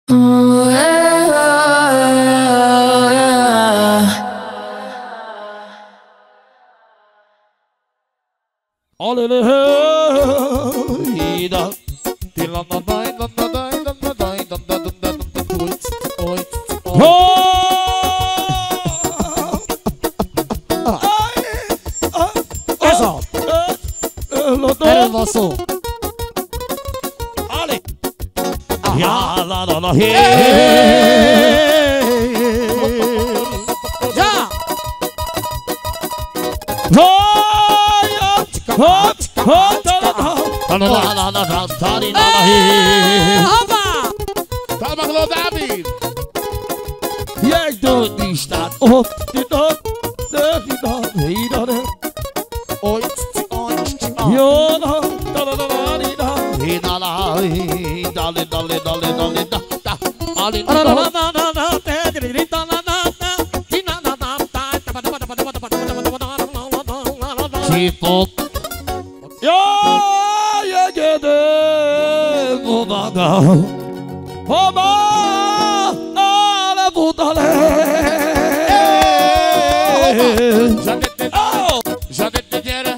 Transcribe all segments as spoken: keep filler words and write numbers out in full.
Ez a! Erről van szó. Ali! Ja, la la la, hé! Ja! Hopp, hopp, la la la la la la, hé! Hoppa! Dat mag wel, David! Jij doet die staat op, dit op, de die dan, die dan, Ooit, ooit, yo da da da da di da, di da la, di da li da li da li da li da da, ali da da da da da, di di da da da da, di da da da da. Chipop, yo ya gede budaga, homa ala budale. Já de já de dinheiro.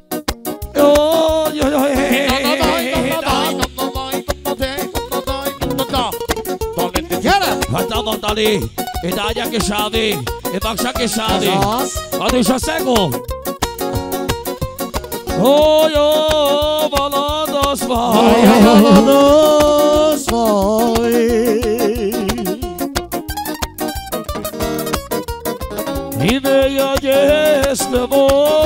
Ali, idade que chave, e baixa que chave. A deixa cego. Oi, oi, baladas vai. Baladas vai. E meia de estevô.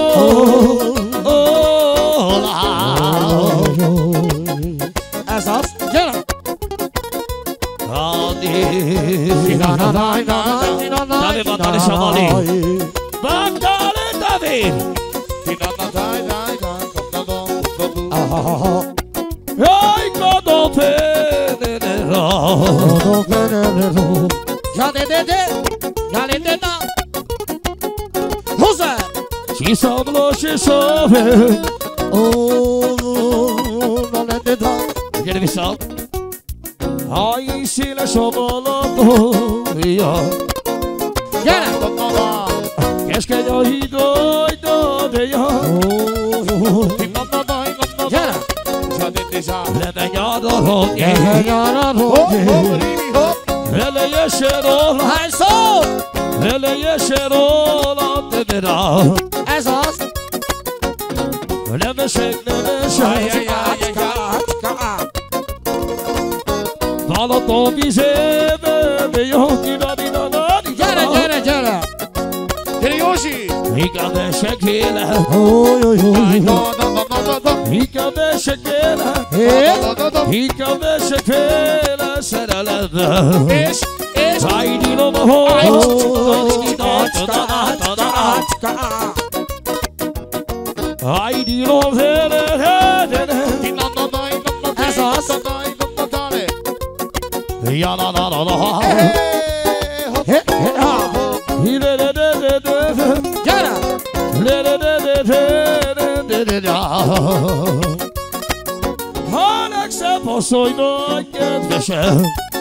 Ez az, gyere! David, batalha chamali. Batalha, David. Ai, todo veneno. Todo veneno. Já de de de, já de de da. Rosa. Ci sono, ci sono. Oh, não de de da. Vieni di sal. Ai, si le sciopolato. Gyere! Keskeny a hidoj, dodja. Gyere! Lemegy a dolog, Gyere a dolog. elejesen róla, Hány szó? elejesen róla, te rá. Ez az. Nem esek, nem esek. Balaton vizébe, jó kidadidadad. Gyere, gyere, gyere! Gyere, Józsi! Inkább esek élet, Ó, jó, jó, jó. inkább esek élet, inkább esek élet szerelemben. És, és... Hajdi lova hoj, hajdi lova Ez az. ja la la la la. He, he, ha. Gyere! Ha legszebb asszony nagy kedvesem,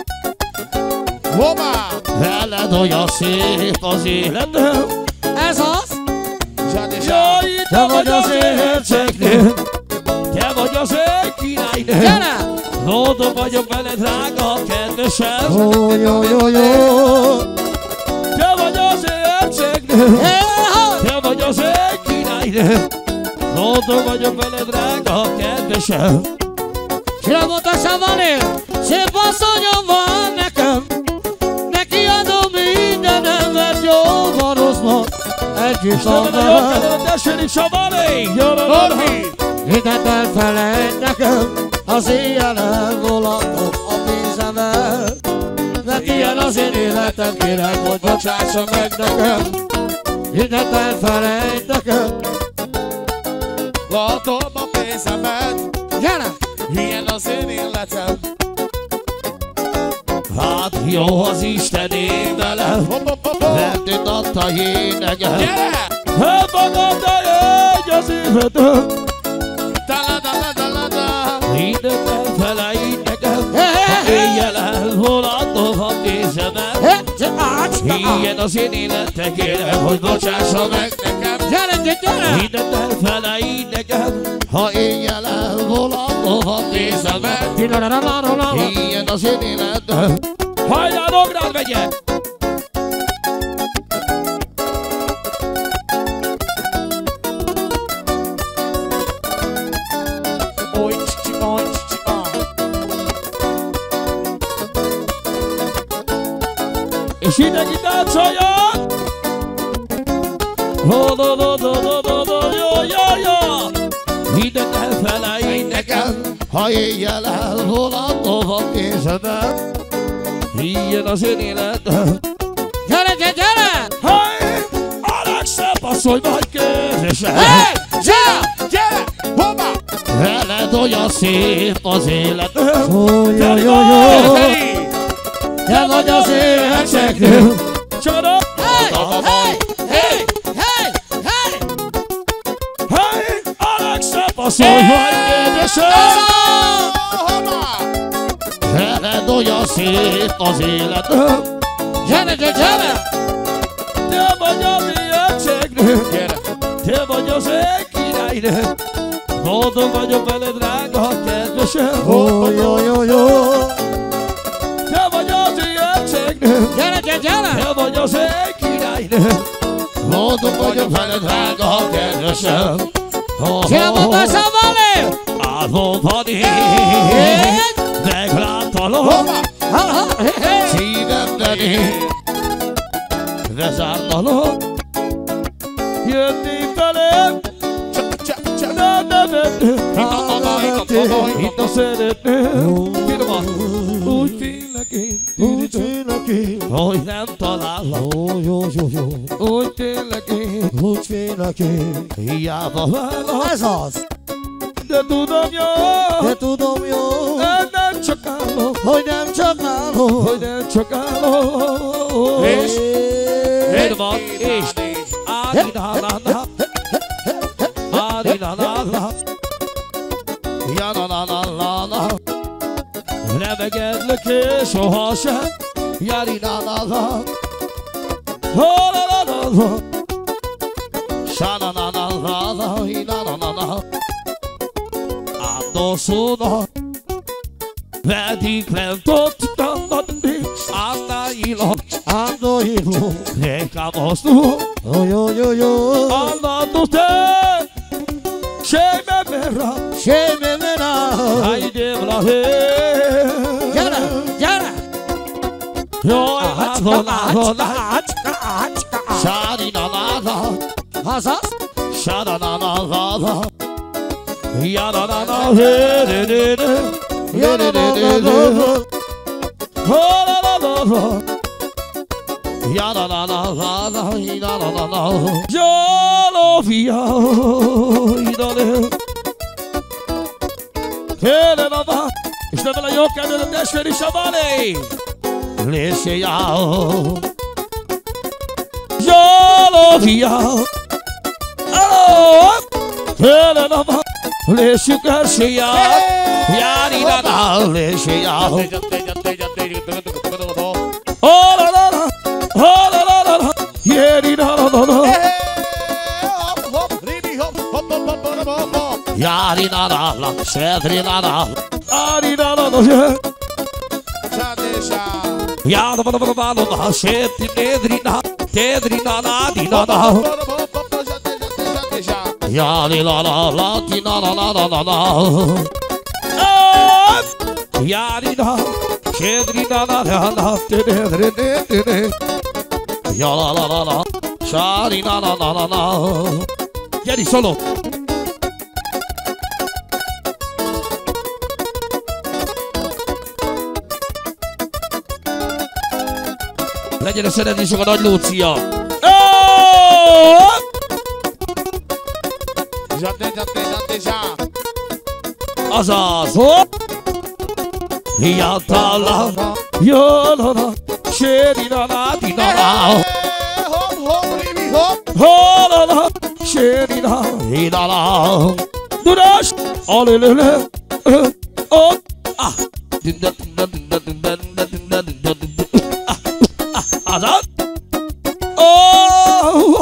Hoppá! veled olyan szép az életem. Ez az. Jaj, te vagy az én hercegnő, te vagy az én királynő. Gyere! Boldog vagyok veled, drága kedvesem. Ó, jó, jó, jó. Te vagy az én hercegnő, Hé, ha. te vagy az én királynő. Boldog vagyok veled, drága kedvesem. Csillagotasan van él, szép asszonyom van nekem. Neki adom mindenem, mert jó van rossznak. Együtt van velem. Tessék, Samalé! Norbi! Mindent elfelejt nekem, az éjjel volatom a pénzemet. Mert ilyen az én életem, kérem, hogy bocsássa meg nekem. Mindent elfelejt nekem. Látom a pénzemet, Gyere! ilyen az én életem. Hát jó az Isten én velem, Hopp, hopp, hopp, hopp. mert itt adta én nekem. Gyere! Hát magam, de egy az életem, Da-la-da-la-da-la-da. mindent elfelejt nekem. Hé, hé, hé. Éjjel volandó van nézemet. Ilyen az én életek, kérem, hogy bocsássa meg nekem. Gyere, gyere! Mindent elfelejt nekem, ha éjjel elvolandó van nézemet. Ilyen az én életem. Hajrá, Nógrád megye! Oly, csi, oly, csi, ah. És mindenki táncoljon! Ho, do, do, do, do, do, do, jó, jó, jó! Mindent elfelejt nekem, ha éjjel elvolandó van nézemet. Ilyen az én életem. Gyere, gyere, gyere! Hey! A legszebb asszony vagy kérdésem. Hey! Gyere! Gyere! Hova? Veled olyan szép az életem. Jó, jó, jó, jó! Te vagy az életekről! Csoda! Hey! Hey! Hey! Hey! Hey! Hey! A legszebb asszony vagy kérdésem. Hova? Veled olyan szép az életem. Gyere, gyere, gyere! Te vagy az ilyenségnő. Gyere! Te vagy az én királynő. Boldog vagyok veled, drága kedvesem. Jó, jó, jó, jó! Te vagy az ilyenségnő. Gyere, gyere, gyere! Te vagy az én királynő. Boldog vagyok veled, drága kedvesem. Siamo Basavale! Álmomban én megláttalak. Hova? Ha, ha, hey, hey! Szívemben én vezártalak. Jönni velem, Csa, csa, csa. de nem ennő. Itt Itt a szeretnő. Finoman, úgy félek én, Úgy félek én! hogy nem találok. Jó, jó, jó, jó! Úgy félek én, Úgy félek én! hiába várok. Ez az! De tudom jó, De tudom jó, hogy nem csak állok. hogy nem csak nálom! Hogy nem csak állok. És? Finoman, és Ári-na-na-na. Ári-na-na-na. Ja-na-na-na-na-na. Remegedlek és sohasem. Jari-na-na-na. Ha-la-la-la-la. Sa-na-na-na-na-na. Hi-na-na-na-na. Áldószóna. Pedig nem tudtam adni. Áldálilak. Ando hilo, Nekám azt tudom. oh, jó, jó, jó! Állandó te. Séme verra. Séme mena! Hajdém lahé. Gyere, gyere! Jaj, látod, látod, látod. Ácska, ácska, ácska! Sári-na-na-na. Azaz? Sa-na-na-na-na. Ja-na-na-na. Hé-de-de-de. Jó, jó, jó, jó, jó! Ha-la-la-la-la. Ja-na-na-na-na-na. Hi-na-na-na-na. Jólófia. Ide-le. Hé-le-na-na. És nem vele jó kedved a testvéri Sabalé. Lészéjál. Jólófia. Oh! Hé-le-na-na. Lészjük erséjál. Jári-na-na. Lészéjál. Oh-la-la-la. Oh-la-la-la. Jéri-na-na-na. Hop, hop, ribi, hop, hop, hop, hop, hop, hop, hop. Jári-na-na-na. Szedri-na-na. Ári-na-na-na. Csádésa. Ja-na-na-na-na-na. Séti-nédri-na. Tédri-na-na-di-na-na. Hop, hop, hop, hop, csádésa, csádésa. Ja-li-la-la-la. Ti-na-na-na-na-na-na. Jári-na. Sédri-na-na-na-na. Tédri-na-na-na. Ja-la-la-la-la. Sári-na-na-na-na-na. Gyeri, szóló! Legyen a szeretésünk a Nagy Lúcia! Csádé, csádé, csádésa. Azaz! Hopp! Hiátallal! Jól-la-la! Séri-na-na-di-na-na! Hop, hop, ribi, hop. Hol-la-la! Séri-na! Hi-na-la! Dudas! Alelele! Ott! Ah! Dinda, dinda, dinda, dinda, dinda, dinda, Azaz. Oh.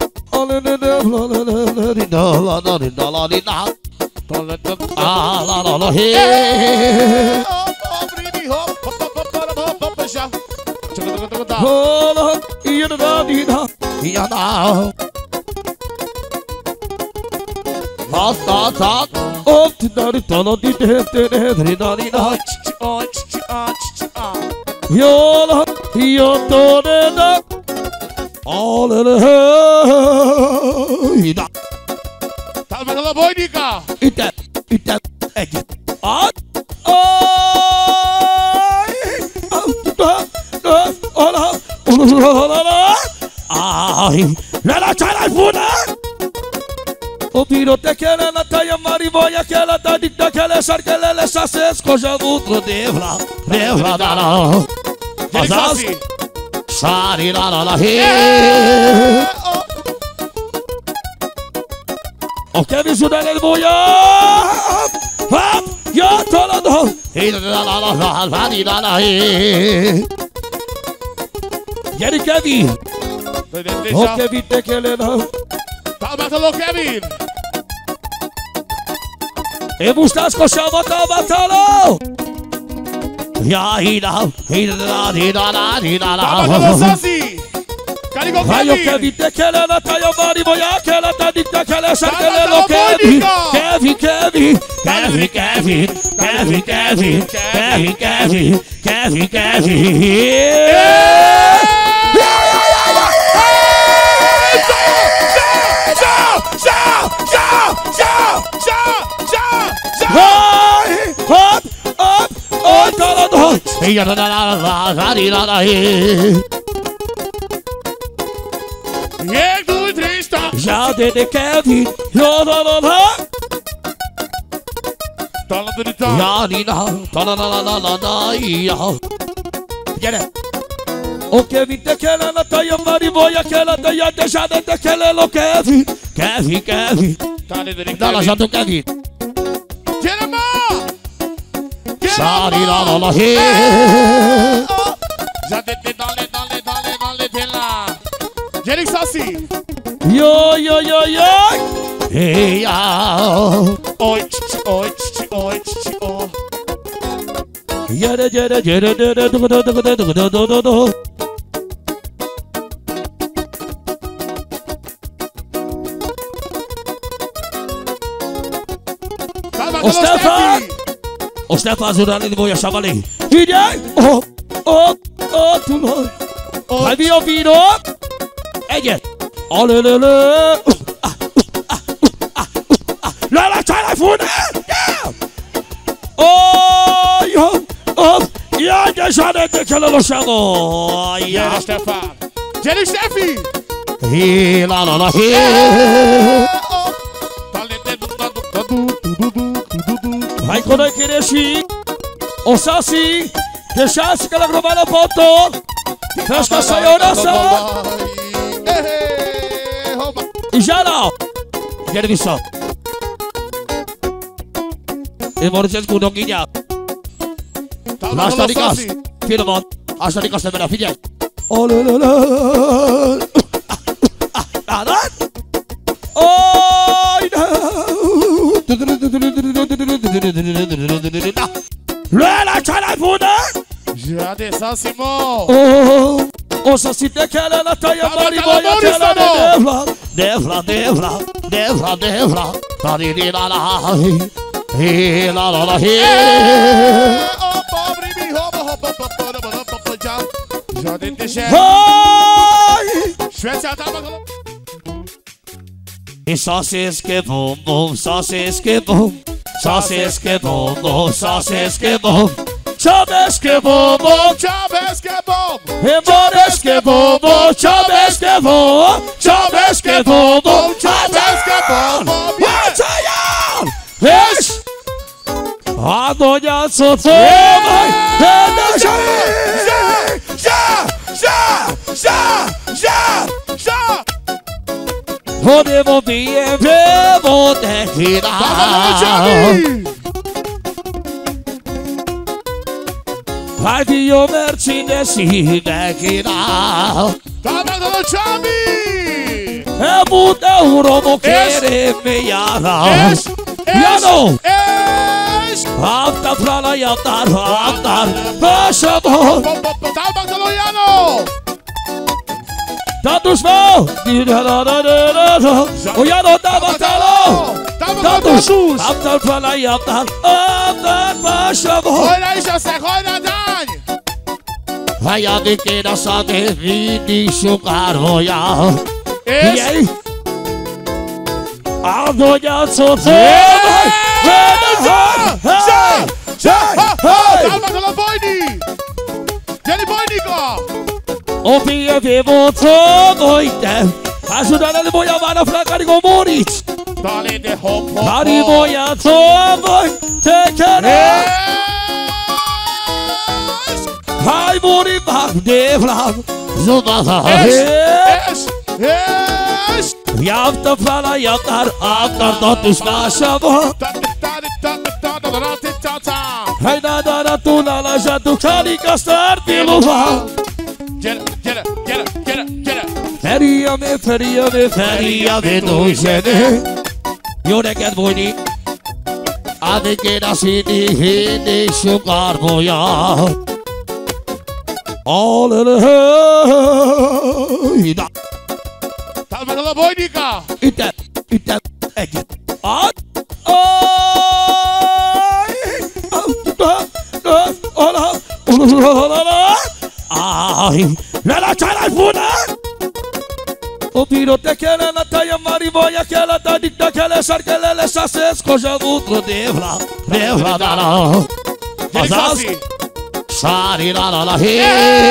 Yola, yotorena, all in the head. Tá vendo a boinica? Ita, ita, ita. Ah, ai, ai, la chala funa. O tiro te quer na taia mariboia que ela tá de daquela sarquela ela só se escoja outro devla, devla da la. Azaz, sari la la la he. O que me ajuda ele boia? Hop, yo tolado. He la la la la la la la he. Yeri Kevin. O Kevin te quer não. Tá matando Kevin. E buscas coxa bota batalo. Ya hila, hila la hila la hila la. Tá matando Sassi. Carigo Kevin. Vai o Kevin te quer na taia mari boia que ela tá de daquela sarquela lo Kevin. Kevin, Kevin, Kevin, Kevin, Kevin, Kevin, Kevin, Kevin, Kevin, Kevin. Vai, hop, hop, oh, talado. Ia la la la la la la. E dois, três, tá. Já de de Kevin, yo la la la. Tá lá dentro, tá. Ya ni na, ta la la la la la ya. Get it. O Kevin te quer na taia mariboia que ela tá já deixa de te quer lo Kevin, Kevin, Kevin. Tá dentro, Dá lá já do Kevin. Jerema! Sari la la la he. Já dentro, dale, dale, dale, dale, dale lá. Jerick Sassi. Yo yo yo yo. Hey ya. Oi, tch, oi, tch, oi, tch, oi. Yere yere yere yere do do do do do do do do. O Stefan! O Stefan ajuda ele, vou chamar ali. D J! Oh, oh, oh, tu não. Vai me ouvir, ó! Ella! Olha, olha, olha! Lá, lá, sai lá, funa! Oh, yo! Oh! E aí, deixa de que ela não chamou! Jerick Stefan. Jerick Steffi. E lá, lá, lá, vai quando eu querer xi, o Sassi, deixasse que ela gravar na foto, fecha a sua oração, e já não, quero ver só, e vou dizer que o Noguinha, lá está de casa, filho mano, acha de casa da minha filha, olha, olha, olha, ah, ah, oh, não. Lela Charafuna! Já desceu, Simão! Oh, o Sassi te quer na taia mariboia que ela devla, devla, devla, devla, devla, taririna la, he la la la he. Oh, pobre me rouba, rouba, rouba, rouba, rouba, já. Já dentro chefe. Suécia tava com. E só se esquivou, bom, só se esquivou, só se esquivou, bom, só se esquivou, só se esquivou, bom, Tchau, que é bom! embora esquivou, bom, só se esquivou, só se esquivou, bom, só se que é bom! Vês? A dona sofreu, vai, deixa aí! Já, já, já, já, já! vou devolver, vou terminar. Heidi jó Mercedes ide kínál. Támadod a Csábi! Elmúlt eurómok érém jára. És, és, Jano! és! Háttal frala játár, hátár, básabon! Támadod a Jano! Tatus vau! O Jano támadtaló! Tatus! Háttal frala játár, hátár, básabon! Hajrá is aztán, hajrá Dány! Hajadik én a szadé, mindig sugárolja. És? Áldonyát szócó! Támadod a Bojni! Gyeri Bojnika! O pieve vocó, dojte! Ajudar-lhe voy a mano pra Carigo Moritz! Dale de hop hop Carigo ya voy, te querer! Hai muri bak devlan, zubasa! És! És! És! Javta fala javtar, avtar tatus vásaba! Hai nadara tunala zsatu karika szartilova! Gyere, gyere, gyere, gyere, gyere! Feria me, feria me, feria me, dojzsene! Jó neked, Bojni! Addig én a színi, hinni sugárbolya! Alelehőjda! Támadod a Bojnika! Ütem, ütem, egyet! Ad! Ai, nella c'era funa! O piro te kele na taia marivoia kele ta dikta kele sarkele le sases koja vutro devla, devla dala. Gyere Szaszi! Sari la la la he.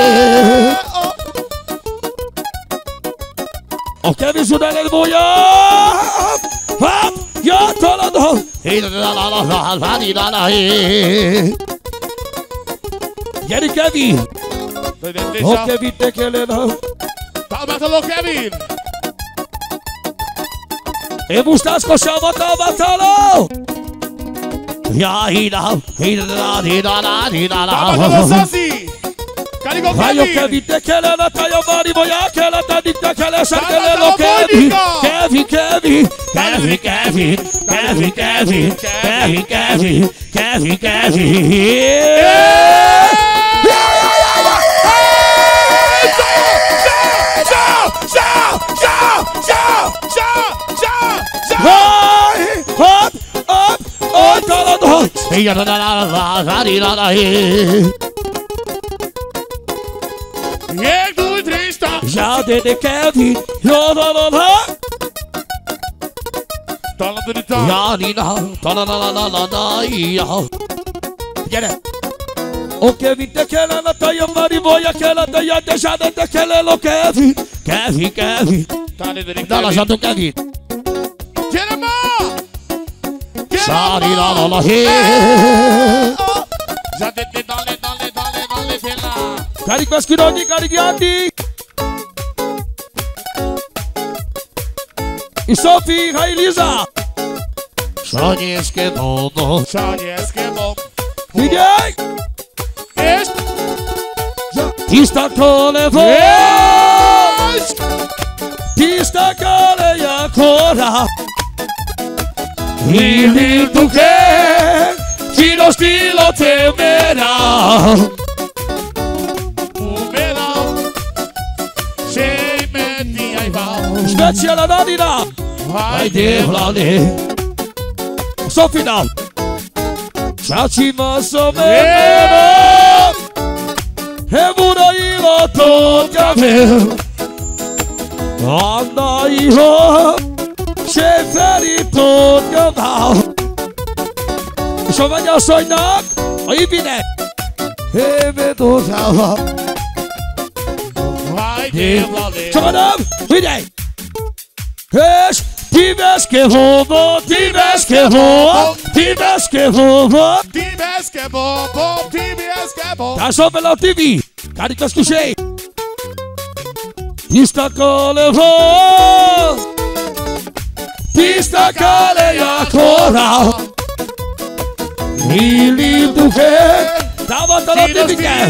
O Kevin Zudel voia! Hop! Ja, talado! He la la la la la la la la he. Gyere Kevin! O Kevin te kele na. Támadod a Kevin! E Mustasko Savata Batalo! Ja, hida, hida, hida, hida, Támadod a Szaszi! Carigo Vai o Kevin! Kevin te kele na taia mari voia kele ta dikta kele sarkele Támadod lo a Kevin! Bojnika! Kevin, Kevin! Kevin, Kevin! Kevin, Kevin! Kevin, Kevin! Kevin, Kevin! Hoi, hop, hop, hoi, talado! Ja, la la la la la la la he. Ég doe drie stap! Ja, de de Kevin! Ja, la la la! Támadod de Dány! Ja, Nina, ta la la la la la la, ja. Gyere! O Kevin, te kele na taia mari voia kele ta ja te jade te kele lo Kevin! Kevin, Kevin! Támadod de Dala Kevin! jadu Kevin! Gyere ma! Gyere Sari la la ma! la he. Zadete dale, dale, dale, dale, tela! Karik Veszkirogyi, Karik Jandi! I Sophie, hej Liza! Szanieckie dono! Szanieckie dono! Figyelj! És! Tiszta telefon! És! Tiszta kaleja kora! Il duche! Fino stilo te mera! Umela! Sei metti ai val! Speciala Nadina! Hai devlane! Sofina! Čači maso meno! Evura ilo to kavel! Anna ilo! Seferi to kavel! És a mennyasszonynak a Ibinek! Hebe dozsáva! Hai devlane! Csak a nem! Figyelj! És Tibeske hovo, Tibeske hovo, Tibeske hovo. Tibeske bom, bom, Tibeske bom! Társam vele a Tibi! Kárik Veszkusé! Tiszta kalevo! Tiszta kaleja kora! Ili duche, Támadtalak Tibike!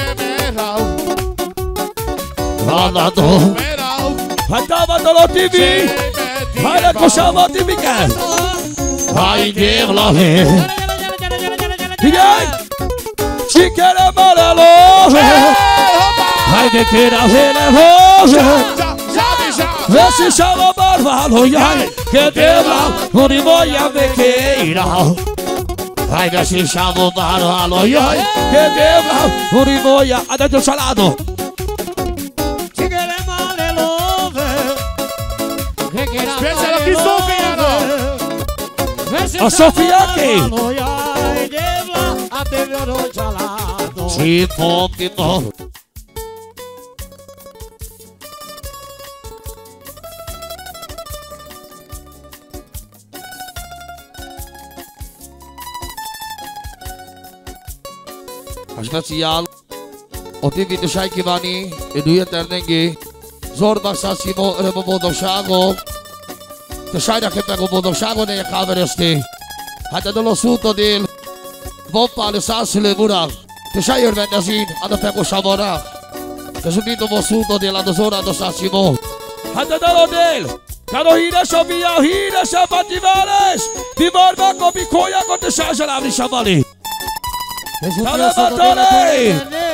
Valadó. Hát támadtalak Tibi! Hajlakosan Tibike! Hajdév lavé. Figyelj! Sikerem már elhoz! Hajde kére az énehoz. Veszi sáva barválójaj, kedélem, honi mondjam békéra. Hajde sisávó bárválójaj. Kedélem, honi mondjam, hát a családom. Sikerem már elhoz. Speciál a kis Szofiának. A Szofiáké! Csípom, kipom. Speciál a Tibi Dusai kívánni, egy újat ernengi, Zordbak Szászimo, öröm a boldogságot. Te sajnak meg a boldogságot, ne káverezti. Hát a dolog szútod él, Boppáli szászülő urak, te se örvendezín, a da pegosavarák. Te zsudítom a szútod él, a Zorado Szászimo. Hát a dolog él, Kano híres a mia, híres a Bativáres, Tiborban a Mikójákat, te sázsalávni savali. Talabatolé!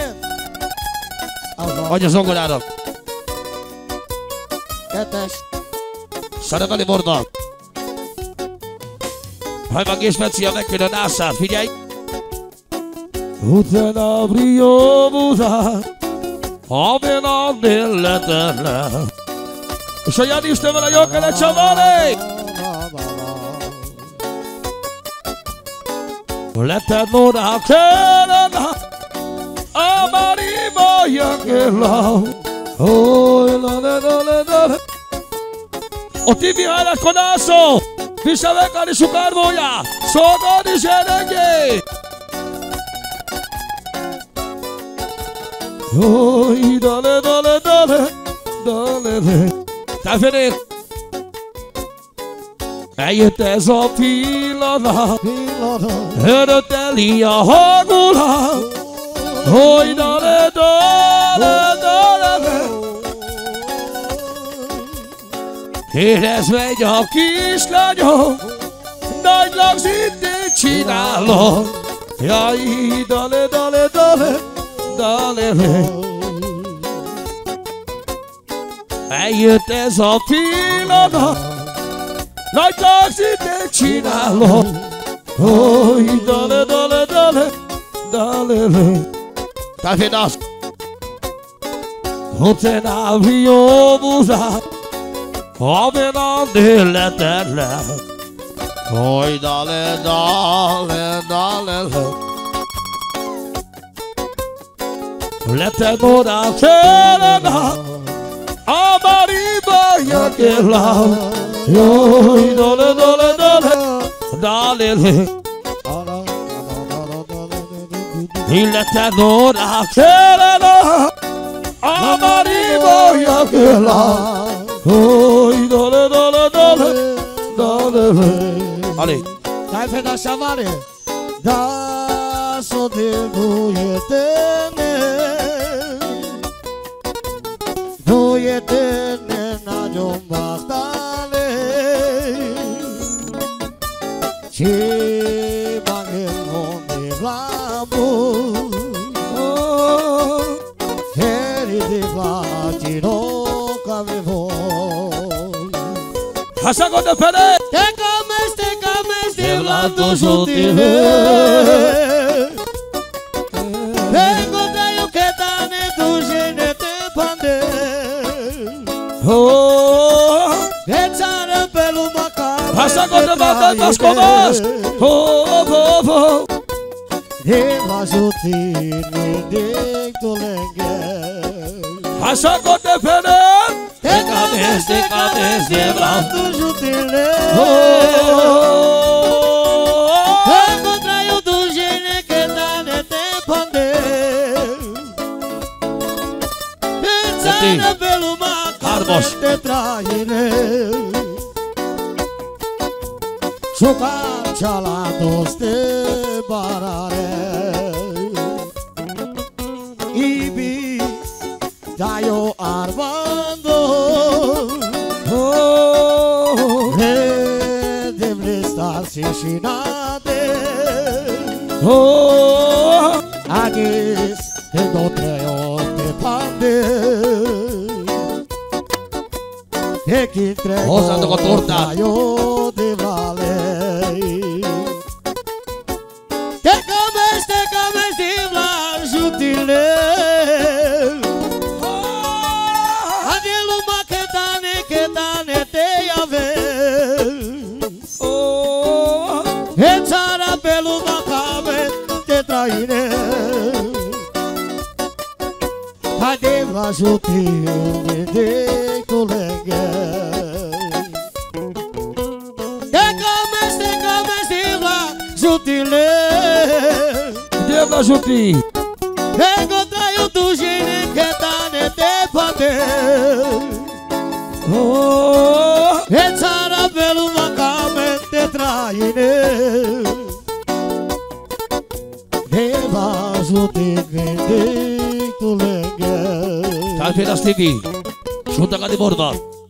Adj a zongorának! Kettes. Szareveli borba! Hajvan Géspeccia megkérde a nászát, figyelj! Utána brio búzát, amen a délletlen. És a Jani Istenvel a jól kellett csavarni! Letted morá kellene, amariba jöngéla. Hoj, la le la le la le. A Tibi hajlakodászó, viselvekani sukárvója, szolgálni zserengé. Hoj, da le da le da le, da le le. Te Fenér! Eljött ez a pillanat, örötteli a hangulat, hogy dale, dale, dale. Érez megy a kislányom, nagy lagzitét csinálok. Jaj, dale, dale, dale, dale. Eljött ez a pillanat, nagy lagzitét csinálok. Hogy dale, dale, dale, dale. Te Fenász! Hozzá a Rio búzát, amen a délletlen. Hogy dale, dale, dale. Letted morá kellene, amariba jöngéla. Jaj, dale, dale, dale, dale. Letted morá kellene, amariba jöngéla. Jaj, dale, dale, dale, dale. Ali. Dai Fenász Savale. Da so devo eterne. Do eterne nagyon bahtale. Ci bagel onde vlabo. Heri de vlatino kavevo. Hasagot de Fené! Te comes, te comes de Vlado Zotile. Vengo da io che dane tu gene te pande. Oh! Pensare pelo macabro. Hasagot de Vlado Pascovas! Oh, oh, oh! De la Zotile de Tolenge. Hasagot de Fené! Te comes, te comes de Vlado Zotile. Vengo da io tu gene che dane te pande. Pensare pelo macabro te traine. Sokam csalatos te barare. Daio Armando Oh, Vedem l'estarsi și nade oh, Agis e do trei ori de pande E chi tre Oh, santo con torta. Daio de valei Te cames, te cames di la jutile Adielu ma che dane, che dane te ave oh, E țara pe lumea came te traine Haide la jutile de colege Te cames, te cames di la jutile Deus ajude. Ego traio tu gine che dane te pate Oh, E țara pe lumea came te traine Deva ajuti vindictulege tal fina Stevie. Junta ca de borba.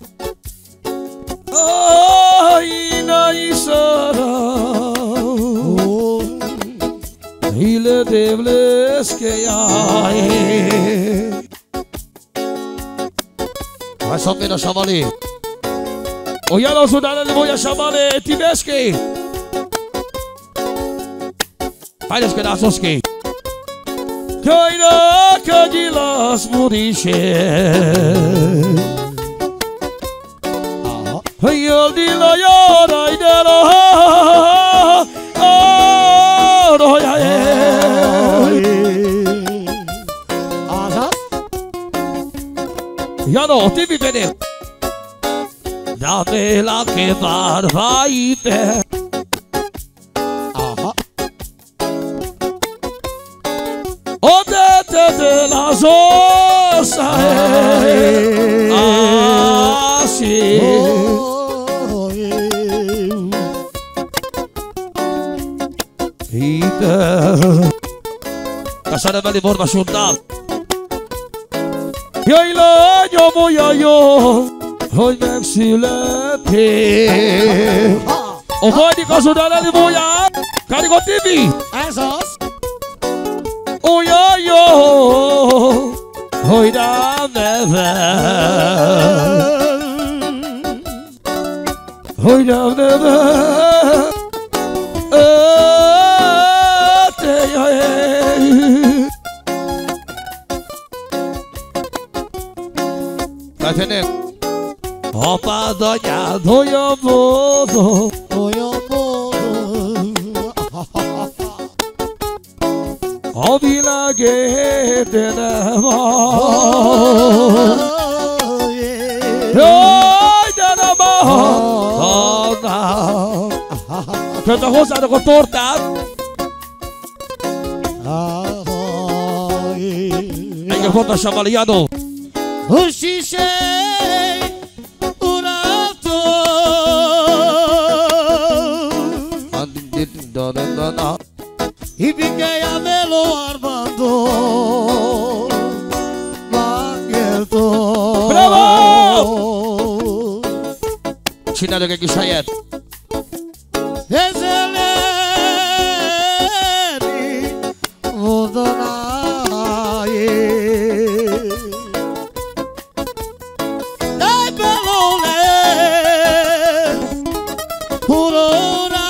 Ai, na isara. Ile devleske ai. Hai să vină șamali. O ia la sudane de voia șamale Tiveschi. Haideți că da soski. Caina că gilas murișe. El di la iara de la oh ya Azas ya no ti vi bene dame la che vai pe Aha o de te de la zosa ah si Casare me li vorba șuntal Ioi la yo moia yo Hoi mexilete O voi di casudane li voia Cari con tibi Azas O ya yo Hoi da neve Hoi da neve Vai Fene Opa doia doia modo Oyo O vila gete nema Oi da nama Ona Canta rosada com torta Aí que volta chamaliado Ushishei urato Ibiquei a melo Armando Magneto Bravo! Cine de che șaiet Ezeleni Vodonaie Dai pelone Urora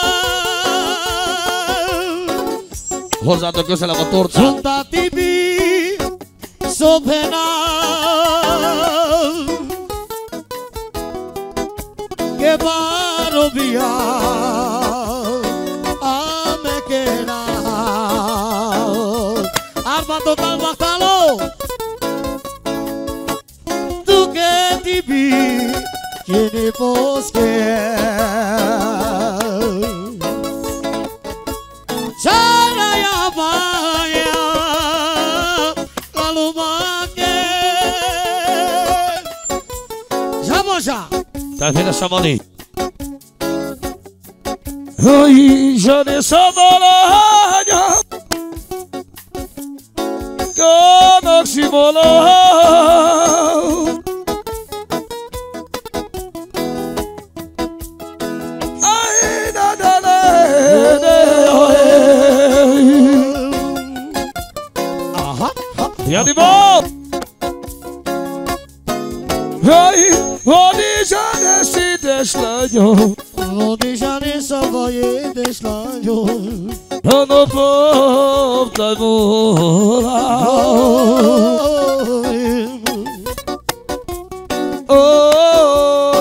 Rosado che se la va torta Junta tibi Sopena Che baro via Amekena Armando Talmatalo Tu che tibi Chini bosche Saraya Maya La Lumake Jamoja Tá vendo essa mani Ai, já nessa balada Cada se balada Janival! Jaj, Vadizsán, ez édes lányom! Vadizsán, és szava édes lányom! A napom, te volál! Ó,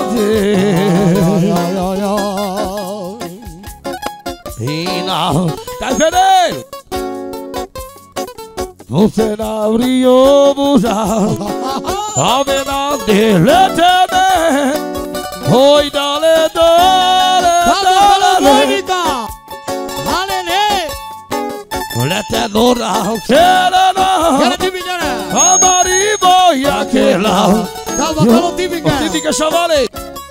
Hina, te Fidel! Você abriu buza, amenade letene, oi dale dale dale, letenora serena, amarivo e aquela, típica chavale.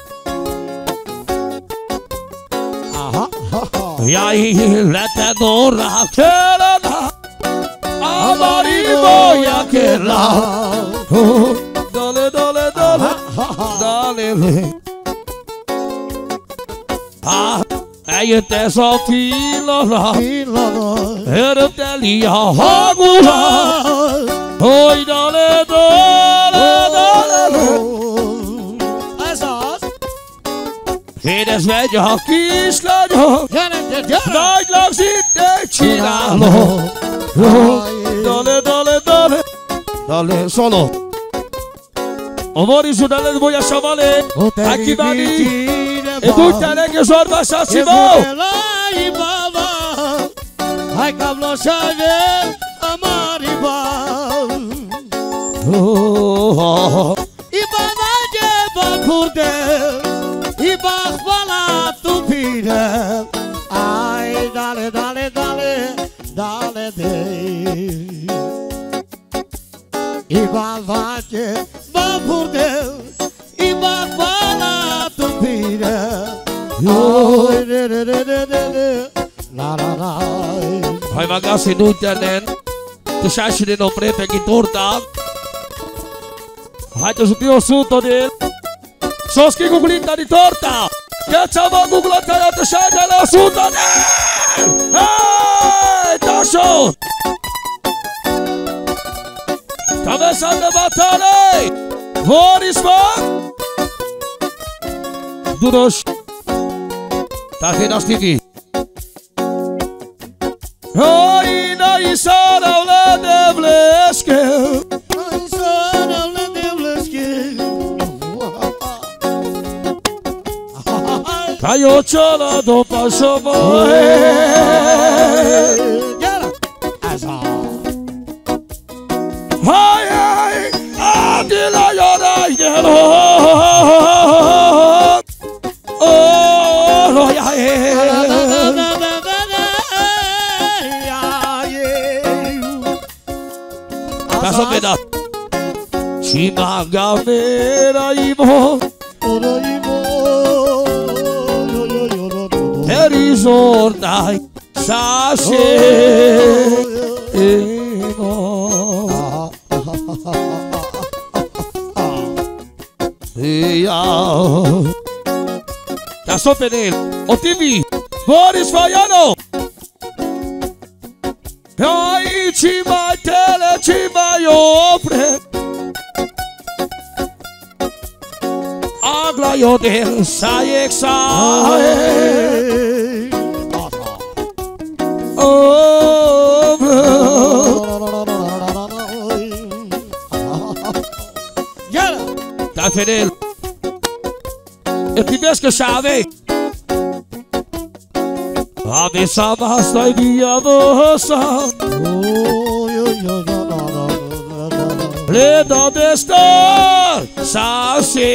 E aí letenora serena. Amarivo e aquela, oh, dale, dale, dale, dale, ah, eljött ez a pillanat, örömteli a hangulat, hogy dale, dale, dale, ez az! Édes megy a kislányok, nagylag szintén csinálok. Dale, dale, dale, dale, solo. O Maurício dale, voy a chamarle. Aqui vai e puta ne que zorba sasimo. Hai cablo chave amariba. I bana je bakurde. I bakvala tupire. Ai dale, dale, dale. Dale de Iba vace Bapurde Iba bala tupire Oi de de de de de La la la Hai magasi nuitanen Tu saisi de nombre pe torta Hai tu subio suto de Soski guglita di torta Che c'ava guglata ya tu sai la suto de Hey Tasho Cabeza de batale Vorisman Duros Tajenas Titi Oi na isara ule devleske Isara ule devleske Caio ciola do paso Hai hai adila yorai delo Oh ya Paso peda Chimanga vera imo Risornai sashe emo Ia Ta sopenel O T V Boris Faiano Ai ci mai tele ci mai opre Aglaio del sai exae Oh, Ta Fidel E ti vezi că șave Avesa basta via vosa Le da de star Sa se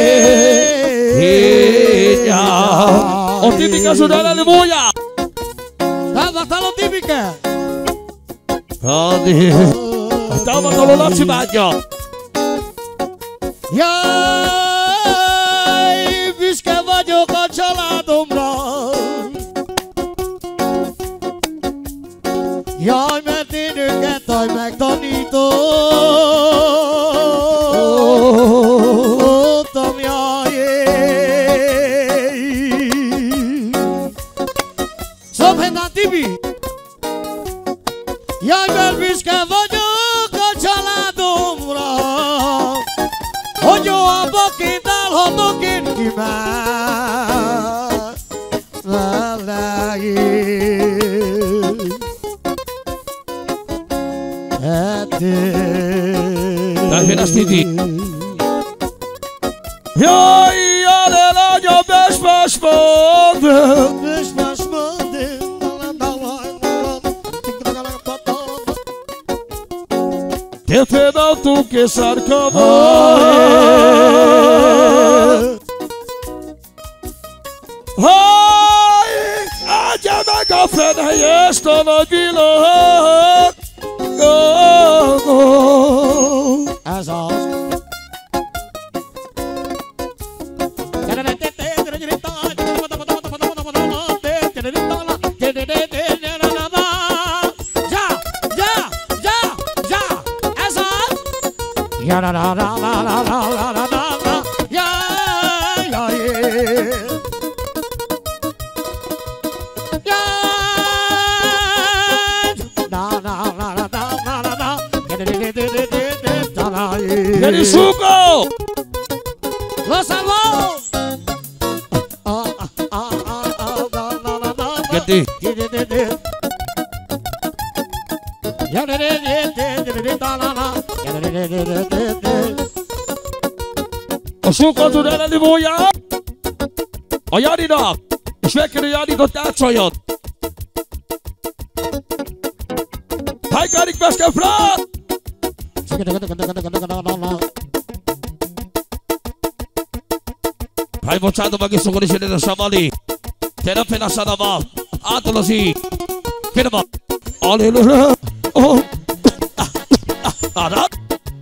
O tipica giurare aleluia Da, batalo tipica Adi Stava con la cimagna Iai, visca vaggio cancelato un bra Iai, metti che t'hai megtanító Ottam jaj Szophetán Tibi Jaj, mert büszke vagyok a család Dalhatóként, dalhatóként kimált velejét. Elfér a Stevie. Jaj, jaj, lágya, besmás mondom. Besmás mondom. Érted autók és szárka volt. Haj, adja meg a fene ezt a nagy világ. Oh, oh. Ez az. Ja la la la la la la la la la ja ja ja la la la la la la la Gyere, Suko! Los Alvos! Gedi! A Suko tud elleni volja a Janinak, és meg kell, hogy Janitot táncoljon. Hajkárik Meske Frát! Hai bocsánat, meg is szokon is jönni a Samali. Te nem fél a Sanama. Átolozi. Félem a... Alélőre. Oh. Arad.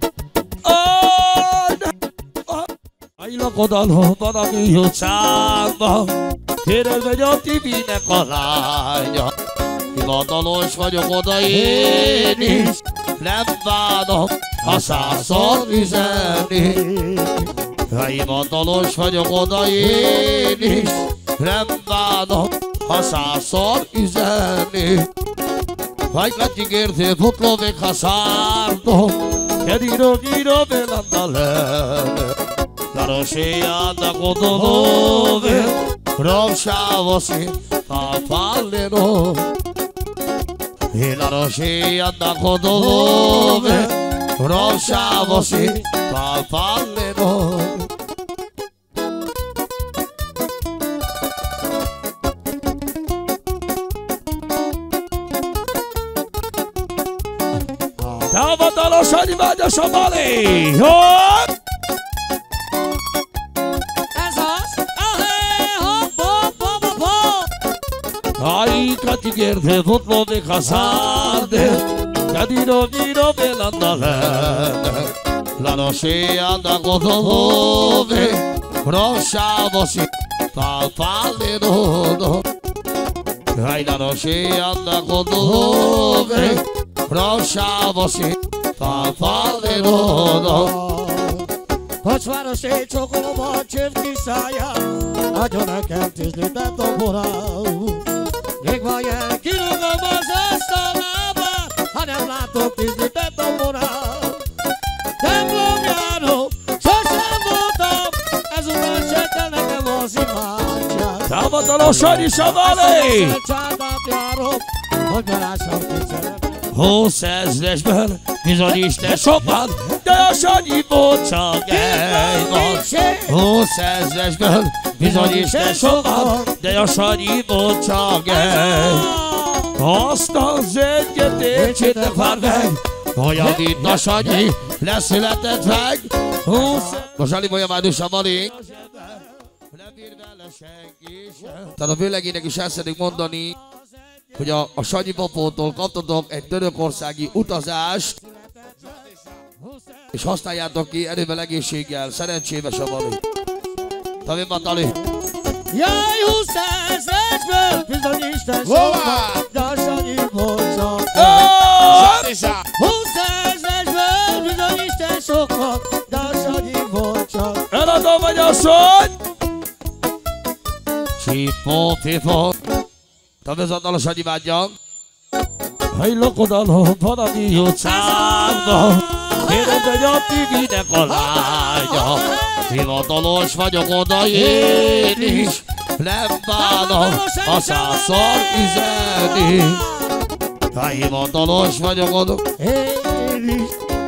Ai lakodalom van a mi utcámban. Térel megy a Tibinek a lánya. Hivatalos vagyok oda én is. Nem bánom, ha százszor üzenni. Ha hivatalos vagyok oda én is. Nem bánom, ha százszor üzenni. Hai catigerte potlo ve casardo. Che dirò dirò per l'andalene. La roscia da codolove. Rosciavo si fa fallero. E la roscia da codolove. Rosciavo si fa fallero. Távadalos animágyas a Mali! Hopp! Ez az! Ahé, hopp, hopp, hopp, hopp, hopp! Ai, catigerte, potlo de casarde. Cadino, giro, belandalene. La roscia da codolove. Rosciavo si fa fallero. Ai, la roscia da codolove. Rosciavo si fa fallero. Kocsmáros egy csokolóban csövki száján. Adjon nekem tízliter toborát. Még van jel, kirúgom az asztalában. Ha nem látok tízliter toborát. Templomjáró, sosem voltam. Ezután se kell nekem az imádság. Távadalos is a Mali! Csádát járok, hogy belássam ki szeretem. Húszezresben bizony Isten sokan, de a Sanyiból csak egy van. Húszezresben bizony Isten sokan, de a Sanyiból csak egy. Azt az egyet értsétek már meg, olyan itt a Sanyi leszületett meg. A Sanyi bolya már is a Mali. Nem ír vele senki sem. Tehát a vőlegének is el szeretnék mondani, hogy a, a Sanyi Papótól kaptatok egy törökországi utazást, és használjátok ki erővel, egészséggel, szerencséves a Mali. Tavim Matali! Jaj, húszezresből bizony Isten sokan, de a Sanyiból csak egy. Húszezresből bizony Isten sokan, de a Sanyiból csak egy. Eladom vagy asszony! Csipó, pipó! Tavezadalos anyimádja. Haj, lakodalom van a mi utcámban. Kérdezd, a Tibinek a lánya. Hivatalos vagyok oda én is, nem bánom a százszor üzenni. Ha hivatalos vagyok oda én is.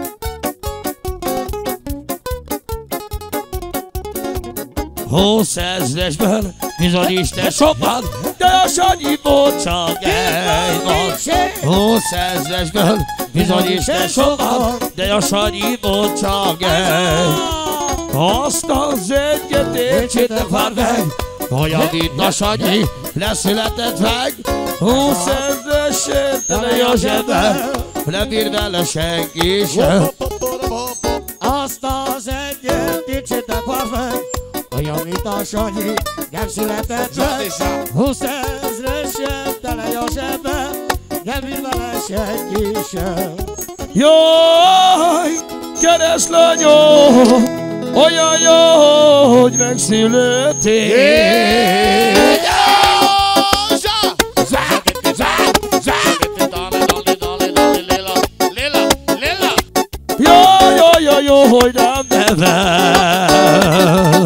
Húszezresben bizony Isten sokan, de a Sanyiból csak egy van. Húszezresben bizony Isten sokan, de a Sanyiból csak egy. Azt az egyet értsétek már meg, olyan itt a Sanyi leszületett meg. Húszezresért tele a zsebe, nem bír vele senki sem. Azt az egyet értsétek már meg, olyan, mint a Sanyi, nem született meg. Húszezresen tele a zsebbe, nem bír vele senki sem. Jaj, keresztlányom, olyan jó, hogy megszülettél. Jaj, jaj, jaj, jó, hogy nem nevel.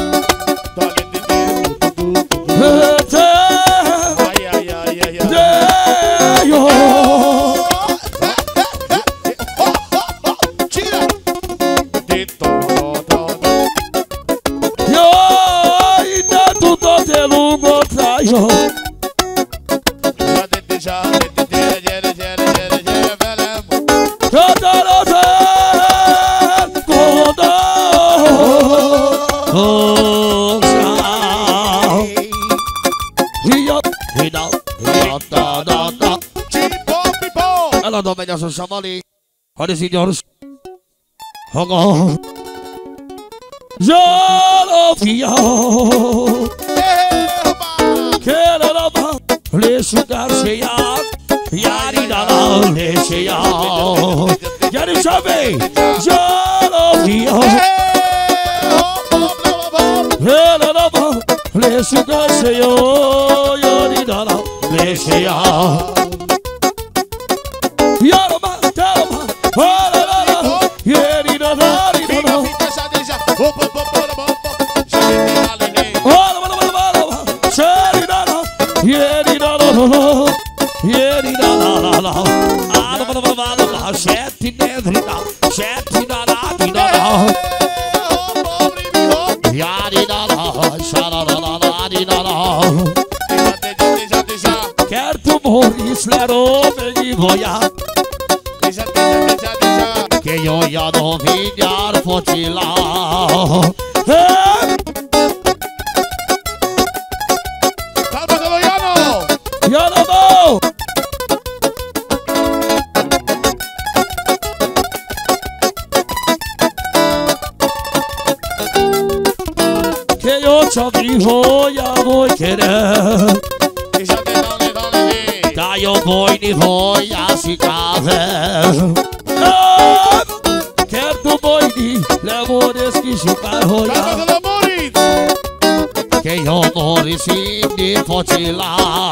Eladom megy az a Samali, ha ez így gyors. Haga. Zsalofia. Kérelaba, lésugár séját, jári dala léséját. Gyerünk Csabi! Zsalofia. Kérelaba, lésugár séját, jári dala léséját. Yaroma, Yaroma, Yaroma, Yaroma, Kertu Morris leromegyi vaját. Che io non figliar focila. Cálmatelo, Yano! Yano! Che io c'ho di voglia voi querer. Dai io voi di voglia si cave. Kertu Bojdi, Lemoreski sukárholja. Cálmatelo, Moritz! Che io Moritz inni focila.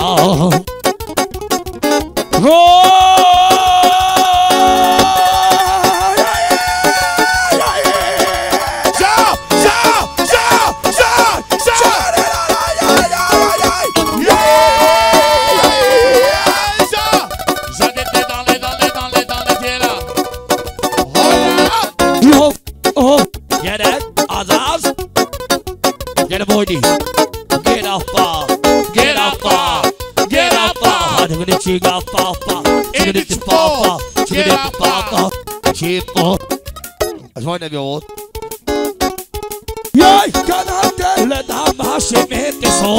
Get a boy, get up, get up, get up. I'm gonna check up, papa. I'm gonna check papa. I'm gonna check papa. Check papa. That's why never old. Yay! Can't let them have me this all.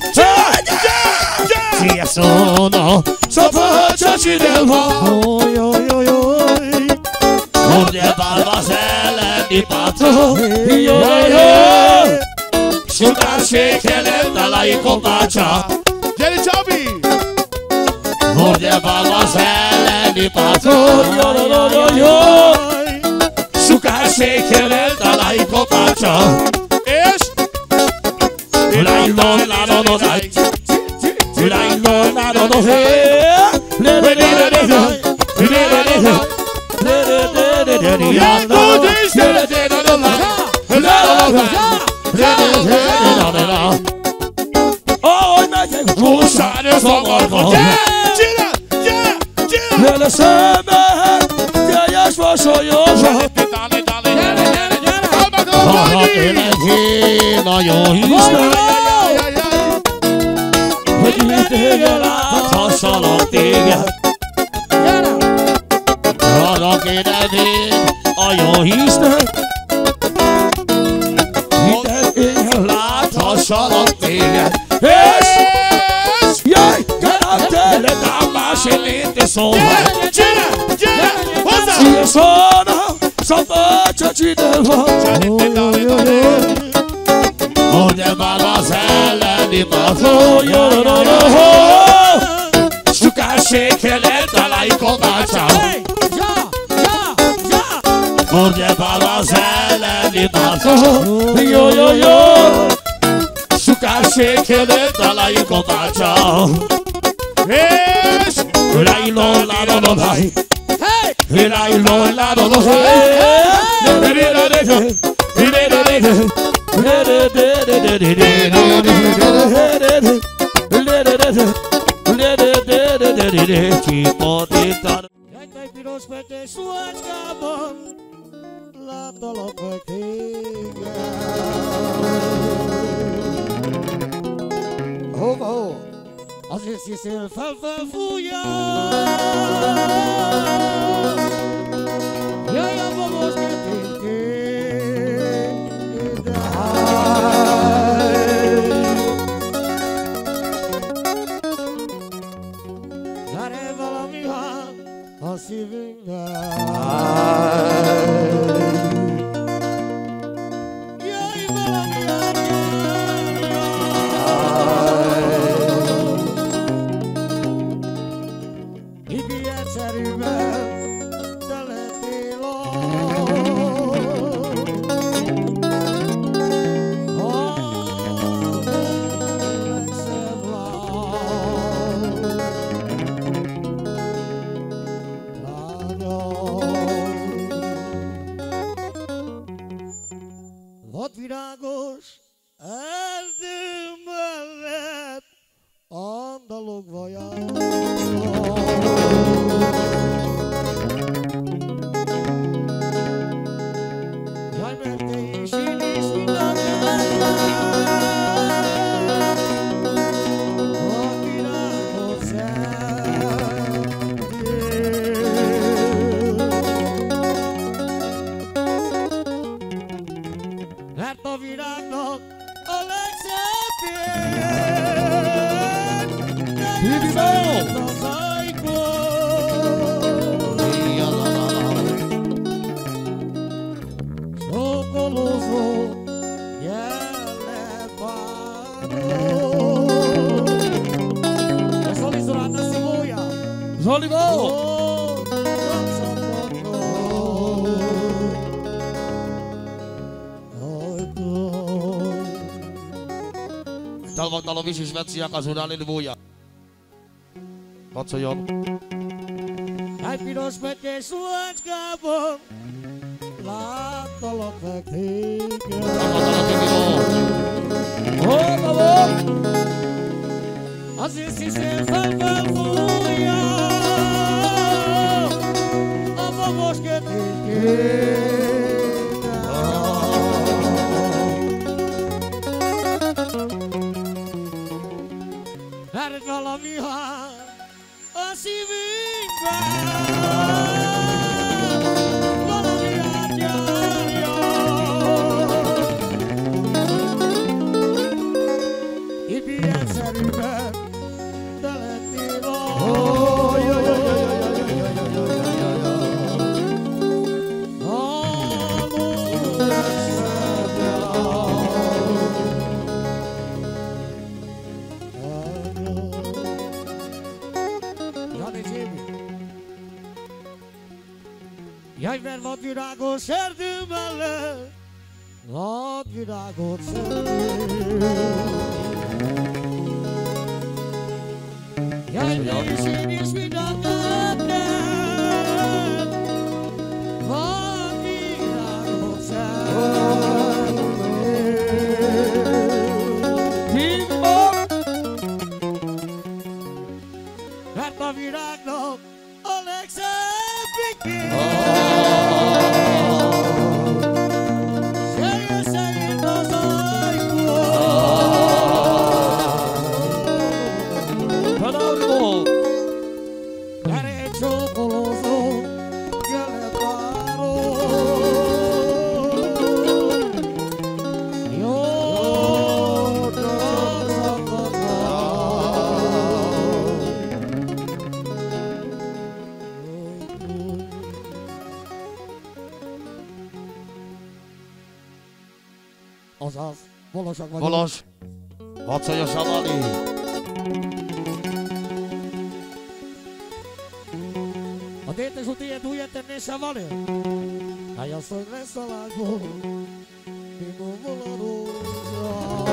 See us all now. So far, touching them all. Yo yo yo. On the Balbazelle and the Pato. Yo yo. Sugar shaker dalai kopacha. Jerry Chubby! For the Balbazelle and the Pato. Yo yo yo yo. Sugar shaker dalai kopacha. És? Ulai lo la lo lo dai. Ulai lo la lo lo he. Le le le le le. Le le le le. Le le le le le. Ahogy megyek, húszán és zavarba. Gyere, gyere, gyere! Vele szemben, teljes vasolyos. Arra tényleg én nagyon hiszem, hogy itt téged láthassalak téged. Arra tényleg én nagyon hiszem, hogy én láthassalak téged. És jaj, kell tényleg ám másik léte szóval. Gyere, gyere, hozzá! Io sono, sono faccia ci devo. Ogni mala elleni marfo, io non ho. Stucasce che le talai comincia. Ogni mala elleni marfo, io io io. Stucasce che le talai comincia. És Lei non la non vai. Lei non la non Egy piros petyes suhácskában láttalak meg téged. Hova, hova? Az őszi szél fel-fel fújja. Jaj, a babos kettőnként. Zárj valami hang a szívünkben. Jaj, valami hang. Ibi egyszerűen te lettél a legszebb lány. Vadvirágos erdő mellett andalogva jár. Jaj, mert te és én is mindannyian vadvirágot szeretnél. Mert a virágnak a legszebbjén Hívj az ajkó. Sokolózó jellepáró. Ez Zoli Zoránna szívója. Zolival! Talvak is vetsziák az urálni bújja. Kacoljon. Egy piros petyes suhácskában láttalak meg téged. Hova volt? Az őszi szél fel-fel fújja a babos kötőnként. Mert valami hang a szívünkben, valami átjárja. Ibi egyszerűen te lettél a Jaj, mert vadvirágos erdő mellett, vadvirágot szeretnél. Jaj, és én is mindannyian vadvirágot Azaz, bolosak vagyunk. Bolos. Vacolja Savali. A détes út ilyet újját tenné Savali? Hát azt, hogy lesz a lágyból, mimóval a rózsa.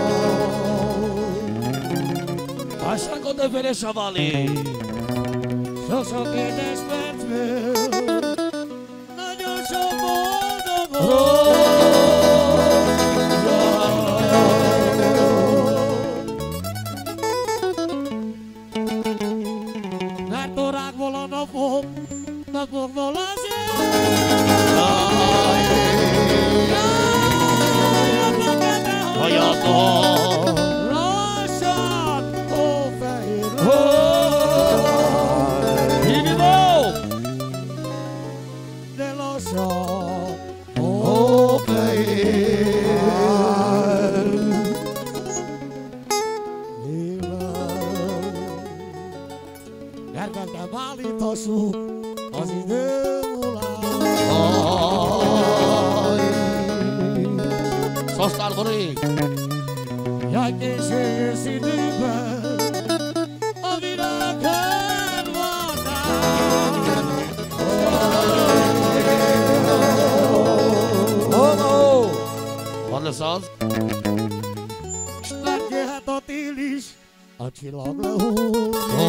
Hasságot a fele Savali. Sok-sok édes percből, nagyon sok boldog mert órákból a napok, napokból az Hajaton. lassan, hófehér de lassan, hófehér Gyermek, nem állíthassuk az idő múlás. Szostál Borék. Jaj, késő jössz időben, a világ elvadás. Oh, no. Van lesz az? Megjöhet a tél is, a csillag lehull.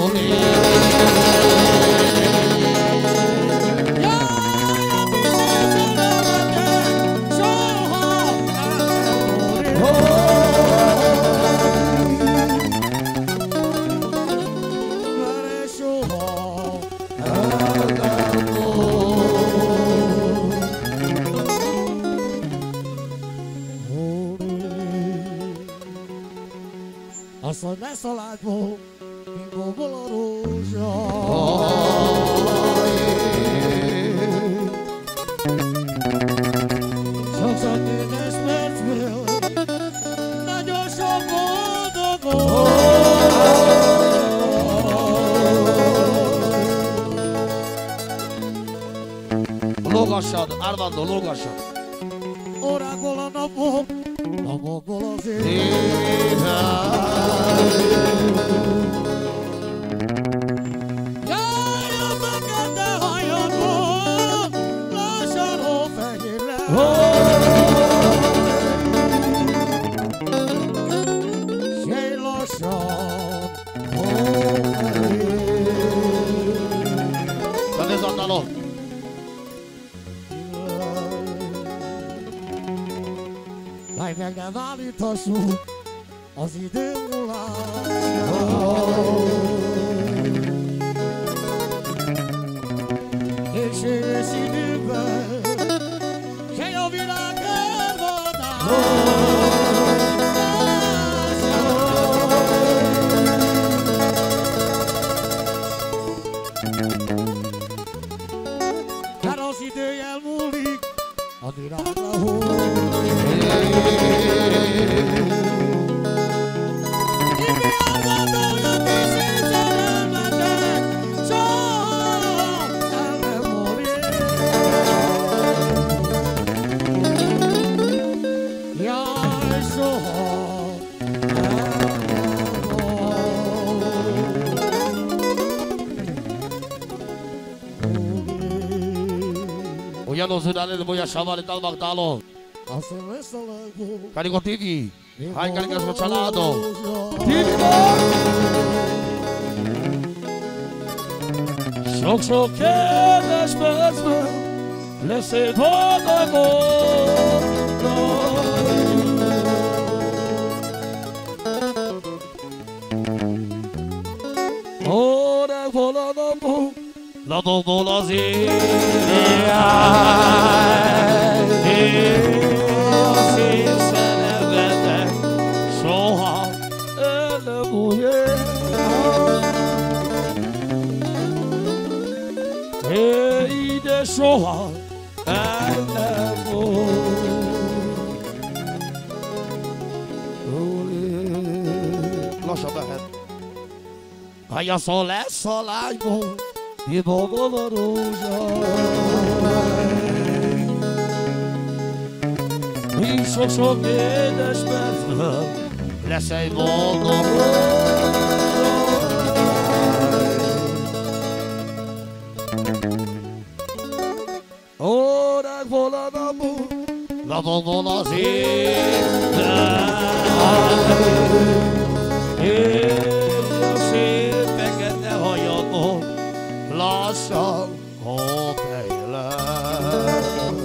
Azt, hogy lesz a lágyból, mimóból a rózsa. Sok-sok édes percből, nagyon sok boldog Lógassad, Armando, lógassad. órákból a napok, napokból az év. Jaj, a fekete hajadon, lassan hófehér lesz. Sej lassan, hófehér. Te nézd Annaló. Jaj, meg nem állíthassuk az idő múlását. Késő ősz időben, sej a világ elvadás. Mert az idő elmúlik, a világ lehull. Ujano Sudale, voy a Savali tal Magdalo. Carico T V. Hai carica scocciolato. T V Sok sok kedves percben lesz egy boldog órákból a napok, napokból az éjjel. Én szeretetek, soha el nem múljon. De soha el nem múljon. Lassan mehet. Haja szó lesz a lágyból, mimóból a rózsa. Így sok-sok édes percből lesz egy boldog. Órák volna napok, napokon az évben. Élj a szép fekete hajadon, lassan hópejlel.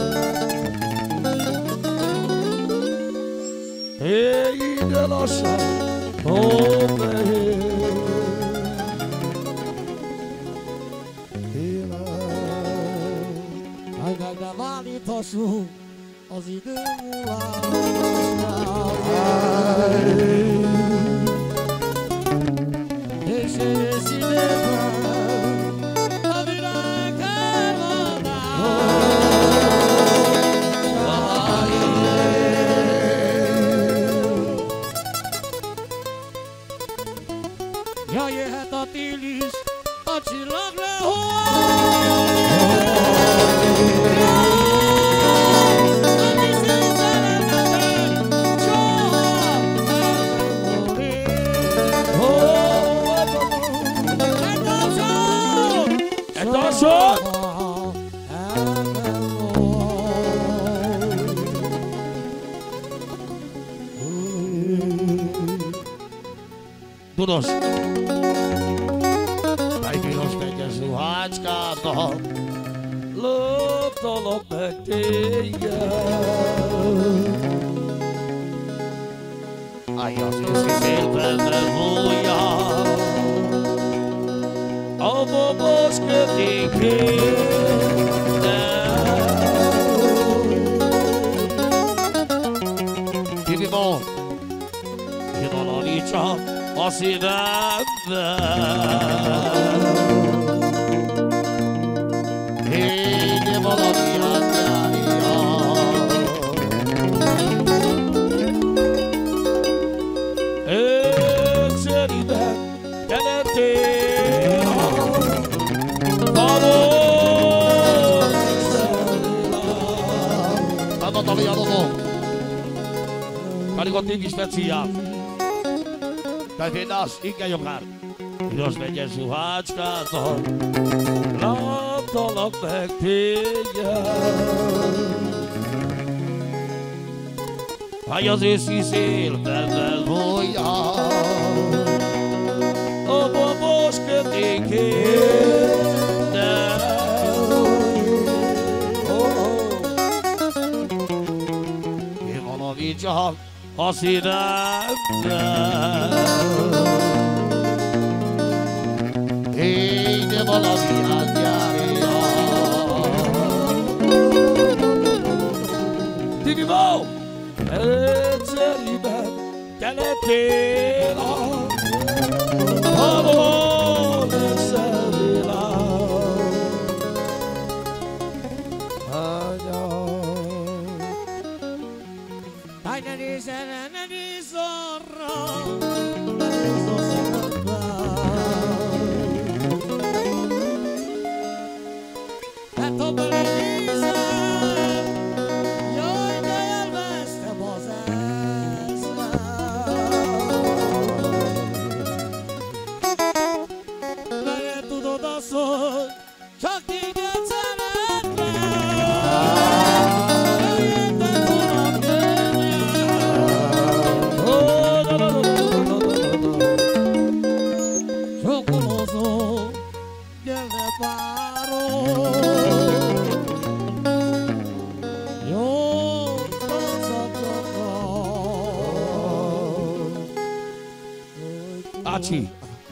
Élj ide lassan, hópejlel. Meg ne válíthassuk az idő múlásnál. És és időben a világ elvonál. Ja, jöhet a tél is, a csillag lehol. Tudos, fejpiros megyes ruhácskádnak, loptalak meg téged. Állj az őszi szélben befújja a bobos kötékét. Tibi ma, jön a lanicsa a szívemben. Én valami átjárja. Egyszerűen te lettél valós szellem. Natalí Adamo, Karigottig is speciál. Te vinnász, igen jobbár. Piros megyes ruhácskádnak, láttalak meg téged. Háj az őszi szél benned volja a bobos kötékét. Én valami csak a szívemben. Én de valami átjárja. Tibi Mo! Egyszerűen te lettél a valós szellem. Daj, ne nézz erre, ne nézz arra, ne nézz a szemedbe. Hát ha belenézel, jaj, de elvesztem az eszem. Mert tudod azt, hogy csak téged szeretlek. Ácsi!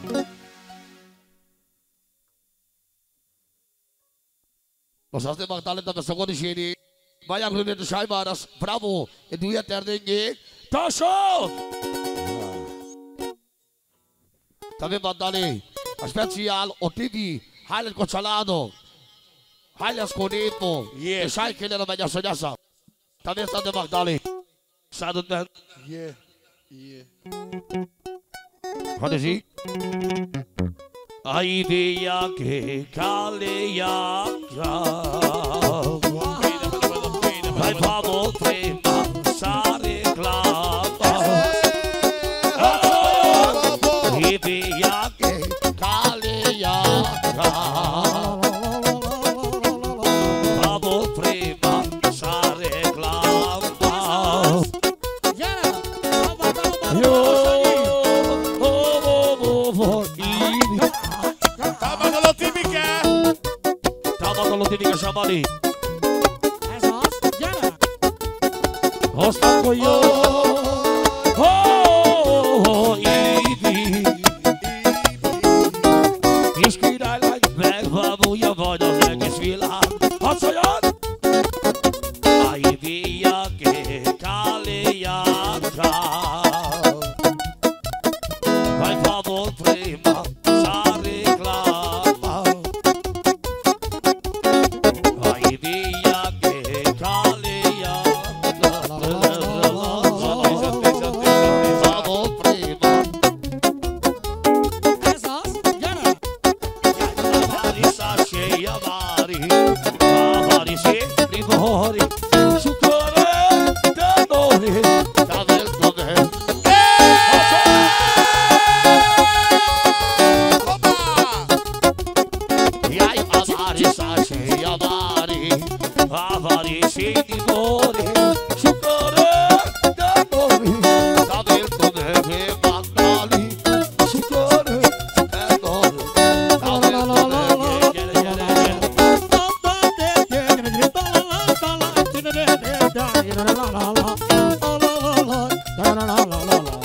Los hast immer talent da seconde série. Vai a grande scheinbar das bravo. E du ja der Dinge. Tasho! Também mandale a special o T V, Highland Consolado. Highlands Coneto. E sai que ele não vai já sonhar. Também está de Magdalene. Sabe do Yeah. Yeah. Wat is hij? Idea que calea. Vai favor, tema, azt akkor jó. Oh, Ibi, kis királylány, megbámulja majd az egész világ. Hadd szóljon! Ibi-ja, Kalijanka, kaj pa bol prima za reklama. Ibi-ja, Kalijanka, pa bol prima. Ez az, gyere! Javari saše, javari, javari se pribori. Avari și divori, șucără de nori, ca vârtul de pe mandali, șucără de nori, ca vârtul de pe La la la la la